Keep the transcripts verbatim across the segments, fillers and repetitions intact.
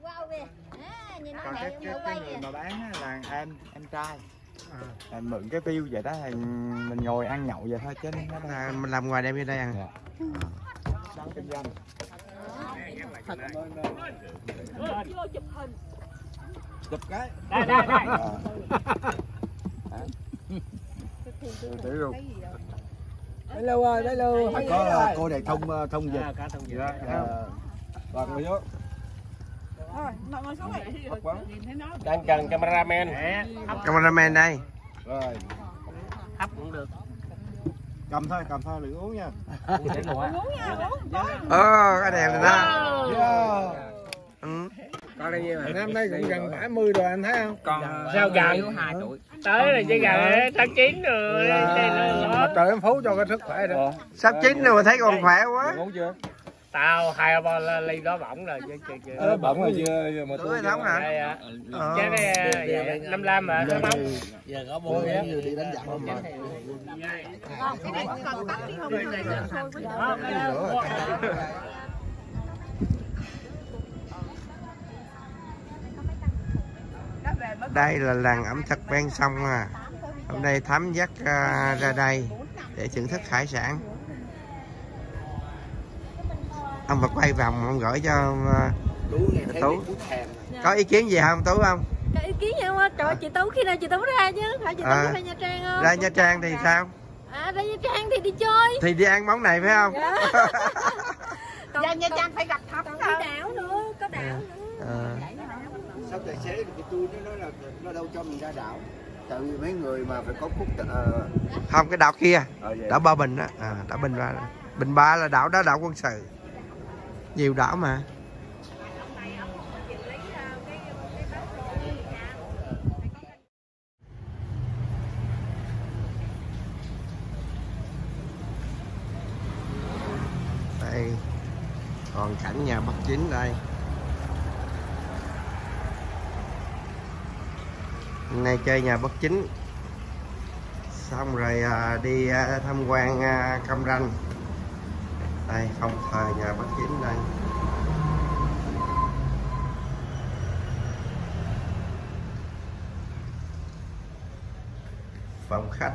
Còn cái, cái, cái người mà bán á, là em em trai. À, mượn cái view vậy đó thì mình ngồi ăn nhậu vậy thôi chứ nó là mình làm ngoài đem vô đây ăn. Dạ. Đang kinh doanh. Chụp hình. Chụp cái. Đây đây đây. Để luôn. Đây lâu rồi, đây lâu. Phải có cô này thông thông dịch. Cả thông dịch. Rồi ngồi vô. Rồi, ngồi xuống này. Đang cần cameraman. Cameraman đây. Rồi. Hấp cũng được. Cầm thôi, cầm thôi, đừng uống nha. Uống nha, uống. Ờ, cái đèn này đó. Yeah. Ừ. Còn đây mà năm nay cũng gần bảy mươi rồi anh thấy không? Còn sao gần hai tuổi. Tới là chỉ gần tháng chín rồi. Mà trời em phú cho cái sức khỏe rồi. Sắp chín rồi mà thấy còn khỏe quá. Uống chưa? Tao hai ba ly đó bỏng rồi chứ chưa chưa. Ờ, bỏng rồi chưa mà tôi nóng hả? Ờ. Chứ này năm năm mà nó nóng. Giờ có bố nhiều đi đánh giặc không mà. Đây là làng ẩm thực ven sông à. Hôm nay Thắm dắt uh, ra đây để thưởng thức hải sản. Ông mà quay vòng ông gửi cho uh, Tú. Có ý kiến gì không Tú không? Có ý kiến gì không? Trời, chị Tú khi nào chị Tú ra chứ? Phải chị Tú à, ra Nha Trang không? Ra Nha Trang thì sao? À, ra Nha Trang thì đi chơi. Thì đi ăn món này phải không? Dạ. Còn, ra Nha Trang phải gặp Thắm. Còn có đảo nữa, có đảo à. nữa. À. Sao tài xế thì tôi nó nói là nó đâu cho mình ra đảo. Tại vì mấy người mà phải có phúc uh... Không, cái đảo kia. À, đảo Ba Bình đó. À, đảo Bình Ba. Bình Ba là đảo đó, đảo quân sự. Nhiều đảo mà. Đây còn cảnh nhà Bất Chính đây. Hôm nay chơi nhà Bất Chính xong rồi à, đi à, tham quan à, Cam Ranh. Đây phòng thờ nhà Bất Chính đây. Phòng khách.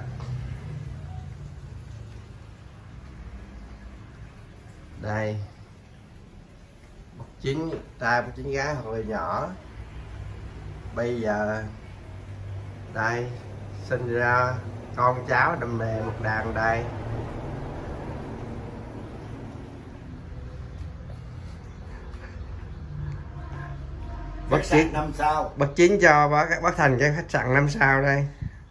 Đây Bất Chính trai Bất Chính gái hồi nhỏ. Bây giờ đây sinh ra con cháu đầm đề một đàn đây. Bất Chính năm sao. Bất Chính cho bác bác Thành cái khách sạn năm sao đây.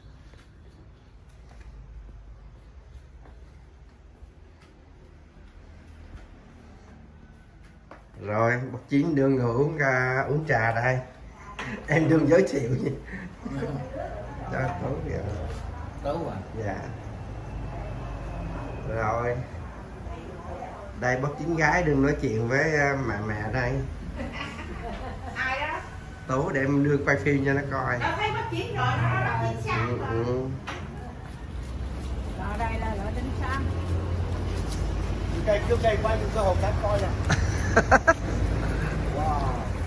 Rồi Bất Chính đưa người uống uh, uống trà đây. Em đừng giới thiệu gì. Đó, Tú kìa. Tú à? Dạ. Rồi đây Bất Chính gái đừng nói chuyện với uh, mẹ mẹ đây. Ai đó? Tú để em đưa quay phim cho nó coi. Nó thấy Bất Chính rồi, nó nói là Chính Sang. Ừ, ừ. Rồi đây là gọi Chính Sang. Đây trước đây quay những cái hồ cá coi nè. Wow.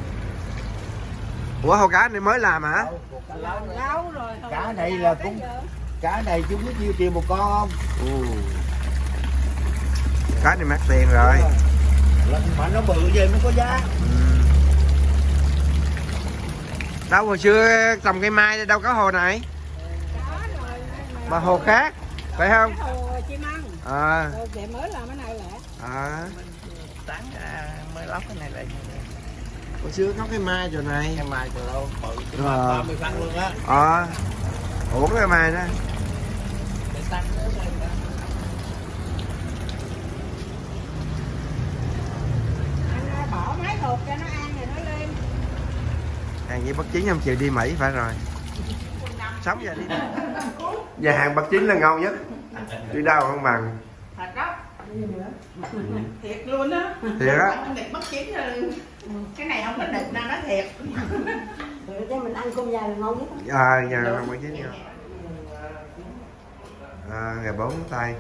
Ủa hồ cá này mới làm hả? Lâu, lâu rồi. Cá này là cũng cá này chú biết nhiêu tiền một con không? Ừ. Cá này mắc tiền rồi. Mà nó bự vậy mới có giá. Ừ. Đâu hồi xưa trồng cây mai đâu có hồ này. Mà hồ khác phải không? Hồ Chi Măng. À. Hồ để mới làm cái này lẹ. À. Sáng mới lóc cái này lại. Hồi xưa có cây mai chỗ này. Cây mai từ đâu bự À. ba mươi phân luôn á. Ờ. Uổng cây mai đó. Để tăng nữa. Anh bỏ mấy hộp cho nó ăn rồi nó lên. Hàng với Bất Chính không chịu đi Mỹ phải rồi. Sống giờ đi. Nhà hàng Bất Chính là ngon nhất. Đi đâu không bằng. Thật đó. Thiệt luôn á. Thiệt á. Ông nghịch Bất Chính rồi. Cái này không có đực đâu, nó thiệt. Cho mình ăn cơm dài là ngon nhất. À, nhà hàng Bất Chính ngon. À, ngày bốn tháng tay.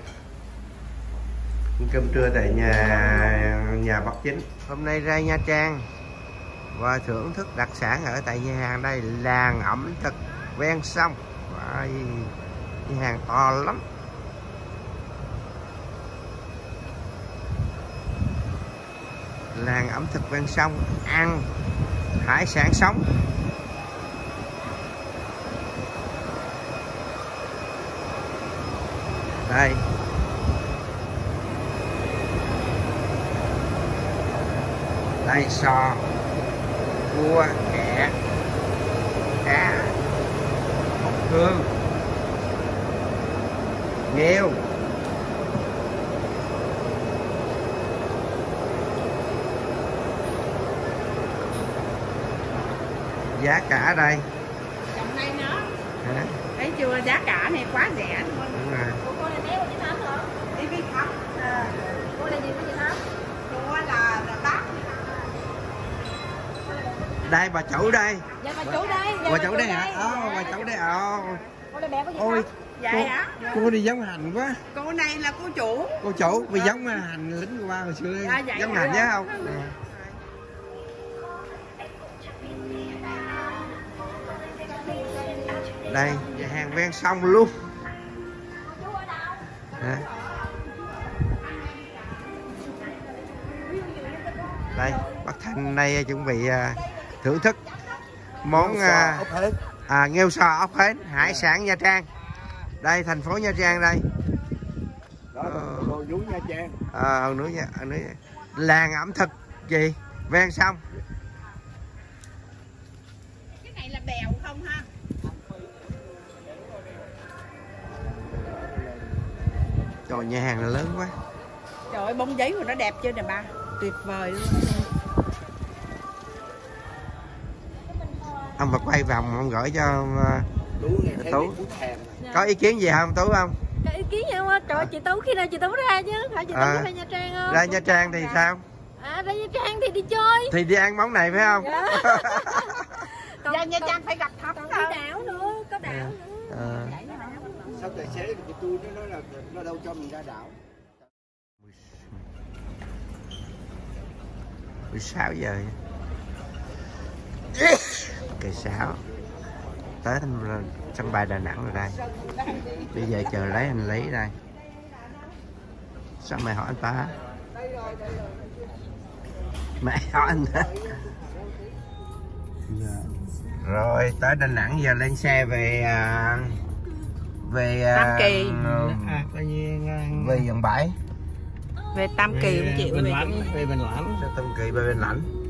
Cơm trưa tại nhà nhà Bất Chính. Hôm nay ra Nha Trang và thưởng thức đặc sản ở tại nhà hàng đây, làng ẩm thực ven sông. Đây, nhà hàng to lắm. Làng ẩm thực ven sông, ăn hải sản sống. Đây. Đây sò, cua, ghẹ, cá, hột hương, nghêu. Giá cả đây. Trong đây nó. Hả? Thấy chưa, giá cả này quá rẻ luôn. Đúng rồi. Cô này đeo với Thắm hả? Đi với Thắm. À. Cô này gì với chị Thắm? Cô là là bác. Đây bà chủ đây. Dạ bà chủ đây. Dạ, Bà chủ đây hả? Ồ, bà chủ đây. Ồ. Cô này bè của chị Ôi. Vậy Cô, hả? cô đi giống Hành quá. Cô này là cô chủ. Cô chủ bị giống Hành lính qua hồi xưa. À, vậy giống hả? Hành nhớ không? À. Đây, nhà hàng ven sông luôn. Hả? Đây, bác Thanh đây chuẩn bị uh, thưởng thức món uh, à, nghêu sò ốc hến, hải sản Nha Trang. Đây thành phố Nha Trang đây. Đó là đồ núi Nha Trang. Ờ, núi Nha, núi làng ẩm thực gì ven sông. Cái này là bèo không ha? Trời, nhà hàng là lớn quá. Trời ơi, bông giấy của nó đẹp chưa nè ba. Tuyệt vời luôn. Ông phải quay vòng ông gửi cho uh, Tú. Dạ. Có ý kiến gì không Tú không? Có ý kiến gì không? Trời ơi, chị Tú khi nào chị Tú ra chứ? Phải chị Tú À. ra Nha Trang không? Ra Nha Trang thì sao? À, ra Nha Trang thì đi chơi. Thì đi ăn món này phải không? Dạ. Còn, Ra Nha còn- Trang phải gặp Thắm còn thôi. đi đảo nữa, có đảo nữa. À. Sao tài xế của tôi nó nói là nó đâu cho mình ra đảo. mười sáu giờ. Cây sáu. Tới thành sân bay Đà Nẵng rồi đây. Bây giờ chờ lấy hành lý đây. Sao mày hỏi anh ta? Mẹ hỏi anh đó. Rồi tới Đà Nẵng giờ lên xe về uh, về Tam Kỳ. uh, về quận bảy. Về Tam Kỳ cũng chịu. Bình Lãnh, về Bình Lãnh. Tam Kỳ về Bình Lãnh.